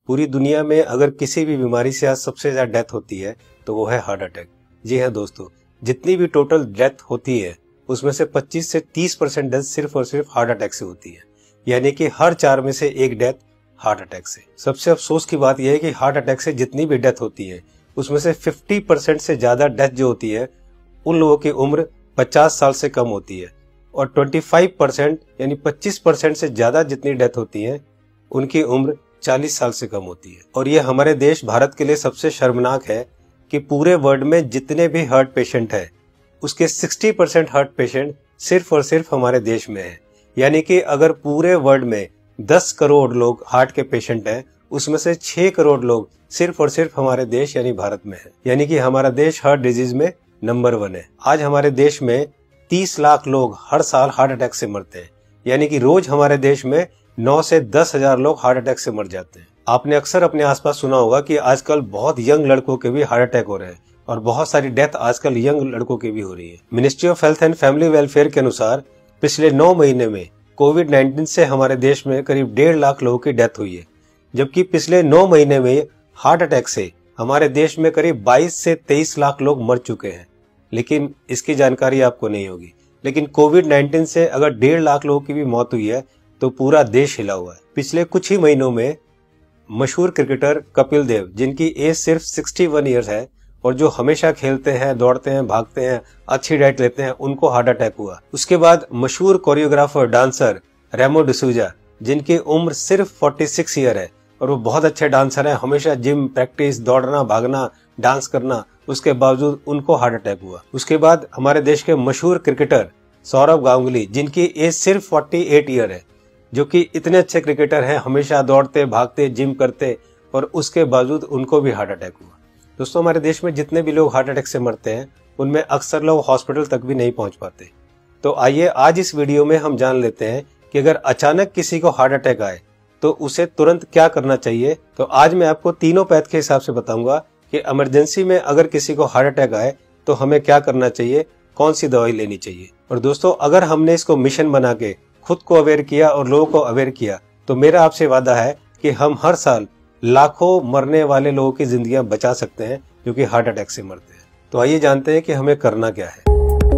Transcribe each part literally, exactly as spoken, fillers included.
पूरी दुनिया में अगर किसी भी बीमारी से आज सबसे ज्यादा डेथ होती है तो वो है हार्ट अटैक। जी हाँ दोस्तों, जितनी भी टोटल डेथ होती है उसमें से पच्चीस से तीस परसेंट डेथ सिर्फ और सिर्फ हार्ट अटैक से होती है, यानी कि हर चार में से एक डेथ हार्ट अटैक से। सबसे अफसोस की बात यह है कि हार्ट अटैक से जितनी भी डेथ होती है उसमें से पचास परसेंट से ज्यादा डेथ जो होती है उन लोगों की उम्र पचास साल से कम होती है, और पच्चीस परसेंट यानी पच्चीस परसेंट से ज्यादा जितनी डेथ होती है उनकी उम्र चालीस साल से कम होती है। और यह हमारे देश भारत के लिए सबसे शर्मनाक है कि पूरे वर्ल्ड में जितने भी हार्ट पेशेंट है उसके साठ परसेंट हार्ट पेशेंट सिर्फ और सिर्फ हमारे देश में है। यानी कि अगर पूरे वर्ल्ड में दस करोड़ लोग हार्ट के पेशेंट हैं उसमें से छह करोड़ लोग सिर्फ और सिर्फ हमारे देश यानी भारत में है। यानी कि हमारा देश हार्ट डिजीज में नंबर वन है। आज हमारे देश में तीस लाख लोग हर साल हार्ट अटैक से मरते हैं, यानी कि रोज हमारे देश में नौ से दस हजार लोग हार्ट अटैक से मर जाते हैं। आपने अक्सर अपने आसपास सुना होगा कि आजकल बहुत यंग लड़कों के भी हार्ट अटैक हो रहे हैं और बहुत सारी डेथ आजकल यंग लड़कों की भी हो रही है। Ministry of health and family welfare के अनुसार पिछले नौ महीने में कोविड नाइन्टीन से हमारे देश में करीब डेढ़ लाख लोगों की डेथ हुई है, जबकि पिछले नौ महीने में हार्ट अटैक से हमारे देश में करीब बाईस से तेईस लाख लोग मर चुके हैं। लेकिन इसकी जानकारी आपको नहीं होगी, लेकिन कोविड नाइन्टीन से अगर डेढ़ लाख लोगों की भी मौत हुई है तो पूरा देश हिला हुआ है। पिछले कुछ ही महीनों में मशहूर क्रिकेटर कपिल देव, जिनकी एज सिर्फ इकसठ इयर्स है और जो हमेशा खेलते हैं, दौड़ते हैं, भागते हैं, अच्छी डाइट लेते हैं, उनको हार्ट अटैक हुआ। उसके बाद मशहूर कोरियोग्राफर डांसर रेमो डिसूजा, जिनकी उम्र सिर्फ छियालीस ईयर है और वो बहुत अच्छे डांसर हैं, हमेशा जिम, प्रैक्टिस, दौड़ना, भागना, डांस करना, उसके बावजूद उनको हार्ट अटैक हुआ। उसके बाद हमारे देश के मशहूर क्रिकेटर सौरव गांगुली, जिनकी एज सिर्फ अड़तालीस ईयर है, जो कि इतने अच्छे क्रिकेटर हैं, हमेशा दौड़ते, भागते, जिम करते, और उसके बावजूद उनको भी हार्ट अटैक हुआ। दोस्तों, हमारे देश में जितने भी लोग हार्ट अटैक से मरते हैं उनमें अक्सर लोग हॉस्पिटल तक भी नहीं पहुंच पाते। तो आइए आज इस वीडियो में हम जान लेते हैं कि अगर अचानक किसी को हार्ट अटैक आए तो उसे तुरंत क्या करना चाहिए। तो आज मैं आपको तीनों पैथ के हिसाब से बताऊंगा कि इमरजेंसी में अगर किसी को हार्ट अटैक आए तो हमें क्या करना चाहिए, कौन सी दवाई लेनी चाहिए। और दोस्तों, अगर हमने इसको मिशन बना के खुद को अवेयर किया और लोगों को अवेयर किया तो मेरा आपसे वादा है कि हम हर साल लाखों मरने वाले लोगों की जिंदगियां बचा सकते हैं जो कि हार्ट अटैक से मरते हैं। तो आइए जानते हैं कि हमें करना क्या है।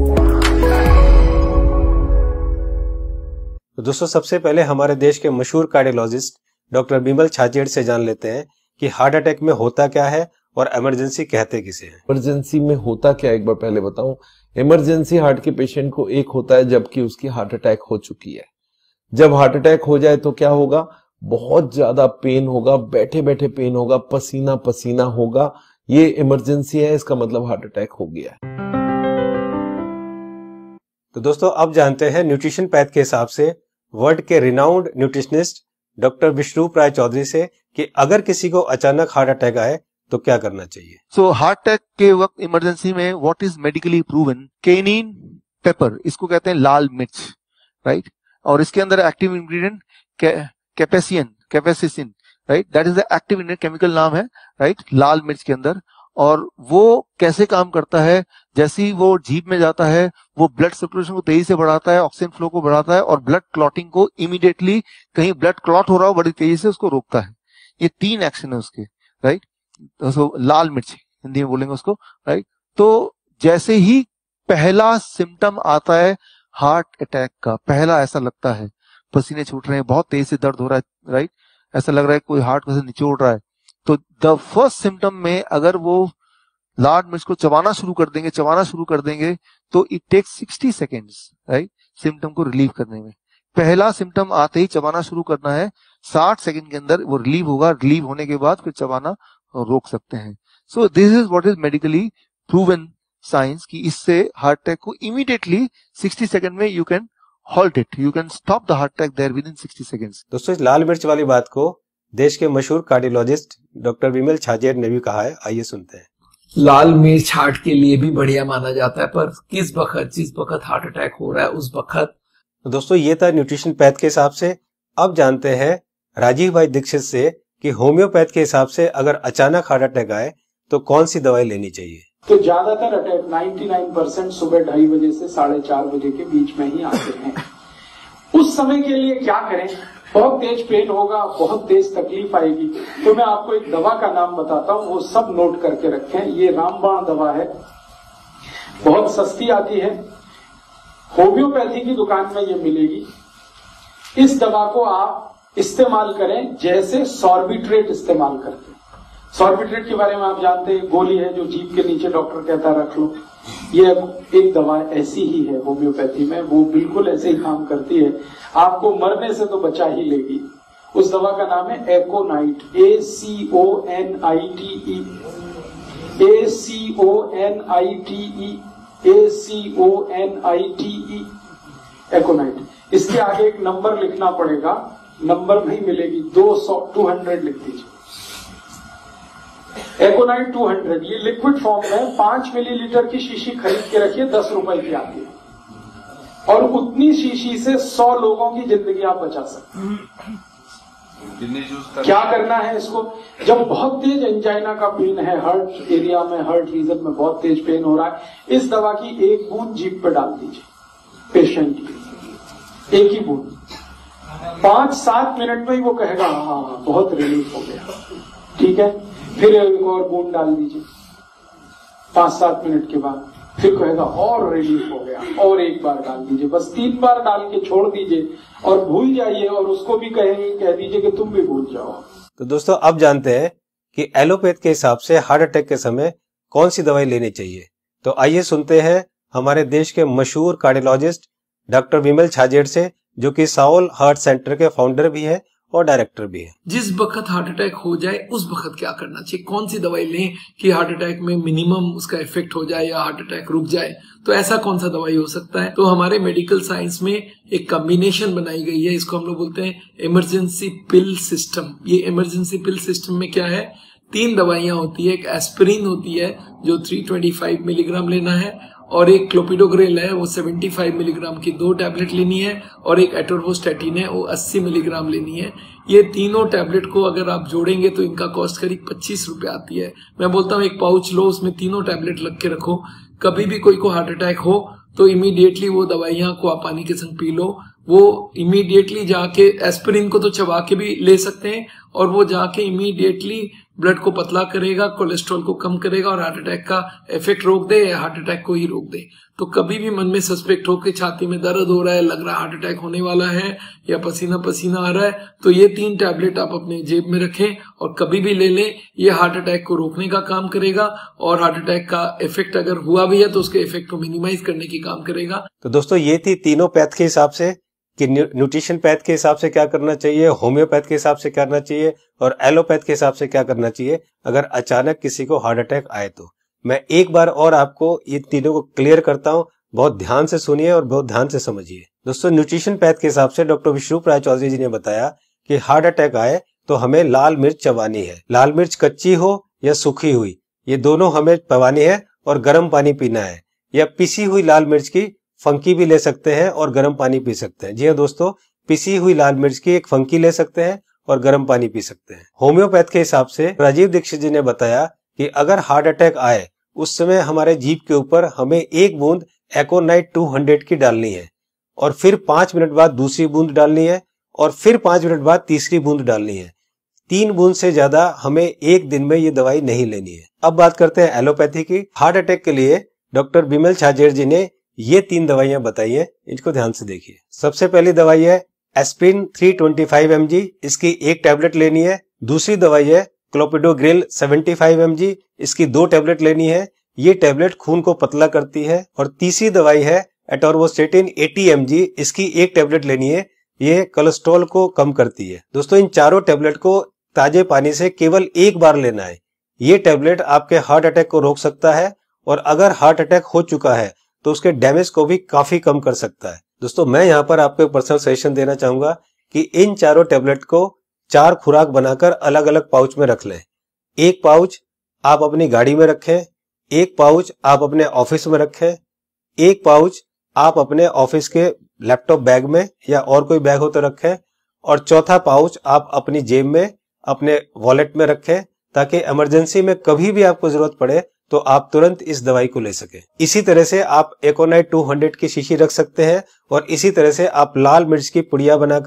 तो दोस्तों, सबसे पहले हमारे देश के मशहूर कार्डियोलॉजिस्ट डॉक्टर बिमल छाजेड़ से जान लेते हैं कि हार्ट अटैक में होता क्या है और इमरजेंसी कहते किसे हैं। इमरजेंसी में होता क्या, एक बार पहले बताऊं। इमरजेंसी हार्ट के पेशेंट को एक होता है जबकि उसकी हार्ट अटैक हो चुकी है। जब हार्ट अटैक हो जाए तो क्या होगा, बहुत ज्यादा पेन होगा, बैठे बैठे पेन होगा, पसीना पसीना होगा। ये इमरजेंसी है, इसका मतलब हार्ट अटैक हो गया है। तो दोस्तों, अब जानते हैं न्यूट्रिशन पैथ के हिसाब से वर्ल्ड के renowned nutritionist doctor Vishwaroop Rai Chaudhary से कि अगर किसी को अचानक हार्ट अटैक आए तो क्या करना चाहिए। सो हार्ट अटैक के वक्त इमरजेंसी में what is medically proven, cayenne pepper, इसको कहते हैं लाल मिर्च, राइट, और इसके अंदर active ingredient capsaicin capsaicin, right, that is the active ingredient, chemical नाम है, राइट, लाल मिर्च के अंदर। और वो कैसे काम करता है, जैसे ही वो जीभ में जाता है वो ब्लड सर्कुलेशन को तेजी से बढ़ाता है, ऑक्सीजन फ्लो को बढ़ाता है और ब्लड क्लॉटिंग को इमीडिएटली, कहीं ब्लड क्लॉट हो रहा हो बड़ी तेजी से उसको रोकता है। ये तीन एक्शन है उसके, राइट। तो लाल मिर्च हिंदी में बोलेंगे उसको, राइट। तो जैसे ही पहला सिम्टम आता है हार्ट अटैक का, पहला ऐसा लगता है पसीने छूट रहे हैं, बहुत तेज से दर्द हो रहा है, राइट, ऐसा लग रहा है कोई हार्ट को से निचोड़ रहा है, तो द फर्स्ट सिम्टम में अगर वो लाल मिर्च को चबाना शुरू कर देंगे चबाना शुरू कर देंगे तो it takes sixty seconds, right, symptom को रिलीव करने में। पहला सिम्टम आते ही चबाना शुरू करना है, साठ सेकंड के अंदर वो रिलीव होगा, रिलीव होने के बाद फिर चबाना रोक सकते हैं। So this is what is medically proven science कि इससे हार्ट अटैक को इमीडिएटली सिक्सटी सेकंड में you can halt it, you can stop the heart attack there within sixty seconds. दोस्तों, इस लाल मिर्च वाली बात को देश के मशहूर कार्डियोलॉजिस्ट डॉक्टर विमल छाजेड़ ने भी कहा है, आइए सुनते हैं। लाल मिर्च हार्ट के लिए भी बढ़िया माना जाता है, पर किस वक्त जिस वक्त हार्ट अटैक हो रहा है उस वक्त। तो दोस्तों, ये था न्यूट्रिशन पैथ के हिसाब से। अब जानते हैं राजीव भाई दीक्षित से कि होम्योपैथ के हिसाब से अगर अचानक हार्ट अटैक आए तो कौन सी दवाई लेनी चाहिए। तो ज्यादातर अटैक निन्यानवे परसेंट सुबह ढाई बजे से साढ़े चार बजे के बीच में ही आते हैं। उस समय के लिए क्या करें, बहुत तेज पेन होगा, बहुत तेज तकलीफ आएगी। तो मैं आपको एक दवा का नाम बताता हूँ, वो सब नोट करके रखें। ये रामबाण दवा है, बहुत सस्ती आती है, होम्योपैथी की दुकान में ये मिलेगी। इस दवा को आप इस्तेमाल करें जैसे सॉर्बिट्रेट इस्तेमाल करते हैं। सॉर्बिट्रेट के बारे में आप जानते हैं, गोली है जो जीभ के नीचे डॉक्टर कहता है रख लो। ये एक दवा ऐसी ही है होम्योपैथी में, वो बिल्कुल ऐसे ही काम करती है, आपको मरने से तो बचा ही लेगी। उस दवा का नाम है aconite, A C O N I T E, A C O N I T E, A C O N I T E, aconite. इसके आगे एक नंबर लिखना पड़ेगा, नंबर नहीं मिलेगी, दो सौ टू हंड्रेड लिख दीजिए। एकोनाइट टू हंड्रेड, ये लिक्विड फॉर्म में पांच मिलीलीटर की शीशी खरीद के रखिए, दस रुपए की आती है, और उतनी शीशी से सौ लोगों की जिंदगी आप बचा सकते हैं। क्या करना है इसको? जब बहुत तेज एंजाइना का पेन है, हार्ट एरिया में, हार्ट रीजन में बहुत तेज पेन हो रहा है, इस दवा की एक बूंद जीभ पे डाल दीजिए पेशेंट की, एक ही बूंद। पांच सात मिनट में ही वो कहेगा हाँ बहुत रिलीफ हो गया, ठीक है। फिर एक और बूंद डाल दीजिए पांच सात मिनट के बाद, फिर कहेगा और रिलीफ हो गया, और एक बार डाल दीजिए, बस तीन बार डाल के छोड़ दीजिए और भूल जाइए, और उसको भी कहेंगे, कह दीजिए कि तुम भी भूल जाओ। तो दोस्तों अब जानते हैं कि एलोपैथ के हिसाब से हार्ट अटैक के समय कौन सी दवाई लेनी चाहिए। तो आइए सुनते हैं हमारे देश के मशहूर कार्डियोलॉजिस्ट डॉक्टर विमल छाजेड़ से, जो कि साउल हार्ट सेंटर के फाउंडर भी है और डायरेक्टर भी है। जिस वक्त हार्ट अटैक हो जाए उस वक्त क्या करना चाहिए, कौन सी दवाई लें कि हार्ट अटैक में मिनिमम उसका इफेक्ट हो जाए या हार्ट अटैक रुक जाए, तो ऐसा कौन सा दवाई हो सकता है। तो हमारे मेडिकल साइंस में एक कॉम्बिनेशन बनाई गई है, इसको हम लोग बोलते हैं इमरजेंसी पिल सिस्टम। ये इमरजेंसी पिल सिस्टम में क्या है, तीन दवाइयां होती है, एक एस्पिरिन होती है जो तीन सौ पच्चीस मिलीग्राम लेना है, और एक क्लोपिडोग्रेल है वो पचहत्तर मिलीग्राम की दो टैबलेट लेनी है, और एक एटोर्वोस्टैटिन है वो अस्सी मिलीग्राम लेनी है। ये तीनों टैबलेट को अगर आप जोड़ेंगे तो इनका कॉस्ट करीब पच्चीस रुपए आती है। मैं बोलता हूँ एक पाउच लो, उसमें तीनों टैबलेट लग के रखो, कभी भी कोई को हार्ट अटैक हो तो इमीडिएटली वो दवाइयां को आप पानी के संग पी लो। वो इमीडिएटली जाके एस्पिरिन को तो चबा के भी ले सकते हैं, और वो जाके इमीडिएटली ब्लड को पतला करेगा, कोलेस्ट्रॉल को कम करेगा, और हार्ट अटैक का इफेक्ट रोक दे या हार्ट अटैक को ही रोक दे। तो कभी भी मन में सस्पेक्ट हो कि छाती में दर्द हो रहा है, लग रहा है हार्ट अटैक होने वाला है, या पसीना पसीना आ रहा है, तो ये तीन टैबलेट आप अपने जेब में रखें और कभी भी ले लें। ये हार्ट अटैक को रोकने का काम करेगा, और हार्ट अटैक का इफेक्ट अगर हुआ भी है तो उसके इफेक्ट को मिनिमाइज करने की काम करेगा। तो दोस्तों ये थी तीनों पैथ के हिसाब से कि न्यूट्रिशन पैथ के हिसाब से क्या करना चाहिए, होम्योपैथ के हिसाब से क्या करना चाहिए, और एलोपैथ के हिसाब से क्या करना चाहिए अगर अचानक किसी को हार्ट अटैक आए तो। मैं एक बार और आपको ये तीनों को क्लियर करता हूँ, बहुत ध्यान से सुनिए और बहुत ध्यान से समझिए। दोस्तों न्यूट्रिशन पैथ के हिसाब से डॉक्टर विष्णु राय चौधरी जी ने बताया कि हार्ट अटैक आए तो हमें लाल मिर्च चबानी है। लाल मिर्च कच्ची हो या सूखी हुई, ये दोनों हमें चबानी है, और गर्म पानी पीना है। या पिसी हुई लाल मिर्च की फंकी भी ले सकते हैं और गर्म पानी पी सकते हैं। जी हाँ दोस्तों, पिसी हुई लाल मिर्च की एक फंकी ले सकते हैं और गर्म पानी पी सकते हैं। होम्योपैथ के हिसाब से राजीव दीक्षित जी ने बताया कि अगर हार्ट अटैक आए उस समय हमारे जीभ के ऊपर हमें एक बूंद एकोनाइट दो सौ की डालनी है, और फिर पांच मिनट बाद दूसरी बूंद डालनी है, और फिर पांच मिनट बाद तीसरी बूंद डालनी है। तीन बूंद से ज्यादा हमें एक दिन में ये दवाई नहीं लेनी है। अब बात करते हैं एलोपैथी की। हार्ट अटैक के लिए डॉक्टर विमल छाजेड़ जी ने ये तीन दवाइयां बताई है, इनको ध्यान से देखिए। सबसे पहली दवाई है एस्पिरिन तीन सौ पच्चीस एम जी, इसकी एक टैबलेट लेनी है। दूसरी दवाई है क्लोपिडोग्रेल पचहत्तर एम जी, इसकी दो टैबलेट लेनी है, ये टैबलेट खून को पतला करती है। और तीसरी दवाई है एटोर्वोस्टैटिन अस्सी एम जी, इसकी एक टैबलेट लेनी है, ये कोलेस्ट्रॉल को कम करती है। दोस्तों इन चारों टैबलेट को ताजे पानी से केवल एक बार लेना है। ये टैबलेट आपके हार्ट अटैक को रोक सकता है, और अगर हार्ट अटैक हो चुका है तो उसके डैमेज को भी काफी कम कर सकता है। दोस्तों मैं यहाँ पर आपको एक पर्सनल सजेशन देना चाहूंगा कि इन चारों टैबलेट को चार खुराक बनाकर अलग अलग पाउच में रख लें। एक पाउच आप अपनी गाड़ी में रखें, एक पाउच आप अपने ऑफिस में रखें, एक पाउच आप अपने ऑफिस के लैपटॉप बैग में या और कोई बैग हो तो रखें, और चौथा पाउच आप अपनी जेब में अपने वॉलेट में रखें, ताकि इमरजेंसी में कभी भी आपको जरूरत पड़े तो आप तुरंत इस दवाई को ले सके। इसी तरह से आप एकोनाइट दो सौ की शीशी रख सकते हैं, और इसी तरह से आप लाल मिर्च की पुड़िया बनाकर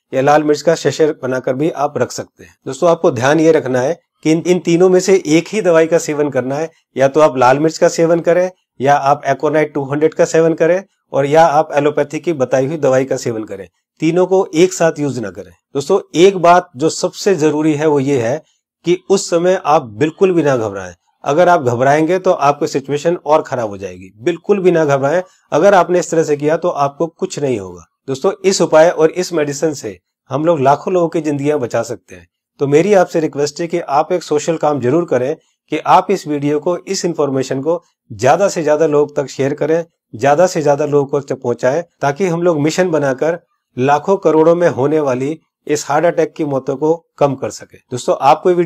या लाल मिर्च का शशर बनाकर भी आप रख सकते हैं। दोस्तों आपको ध्यान ये रखना है कि इन, इन तीनों में से एक ही दवाई का सेवन करना है। या तो आप लाल मिर्च का सेवन करें, या आप एकोनाइट टू हंड्रेड का सेवन करें, और या आप एलोपैथी की बताई हुई दवाई का सेवन करें। तीनों को एक साथ यूज ना करें। दोस्तों एक बात जो सबसे जरूरी है वो ये है कि उस समय आप बिल्कुल भी ना घबराएं। अगर आप घबराएंगे तो आपकी सिचुएशन और खराब हो जाएगी। बिल्कुल भी ना घबराएं। अगर आपने इस तरह से किया तो आपको कुछ नहीं होगा। दोस्तों इस उपाय और इस मेडिसिन से हम लोग लाखों लोगों की जिंदगियां बचा सकते हैं। तो मेरी आपसे रिक्वेस्ट है कि आप एक सोशल काम जरूर करें कि आप इस वीडियो को, इस इंफॉर्मेशन को ज्यादा से ज्यादा लोग तक शेयर करें, ज्यादा से ज्यादा लोगों को पहुंचाएं, ताकि हम लोग मिशन बनाकर लाखों करोड़ों में होने वाली इस हार्ट अटैक की मौतों को कम कर सके। दोस्तों आपको